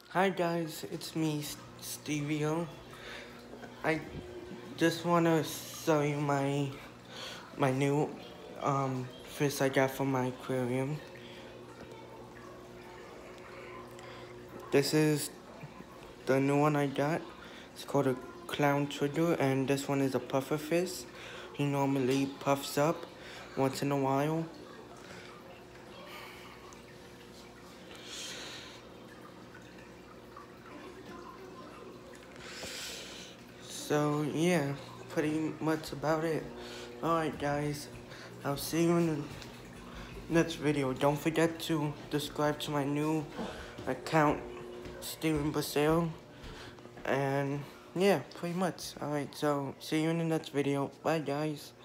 Hi guys, it's me, Stevio. I just want to show you my new fish I got from my aquarium. This is the new one I got. It's called a clown trigger, and this one is a puffer fish. He normally puffs up once in a while. So yeah, pretty much about it. Alright guys, I'll see you in the next video. Don't forget to subscribe to my new account, Steven Basale. And yeah, pretty much. Alright, so see you in the next video. Bye guys.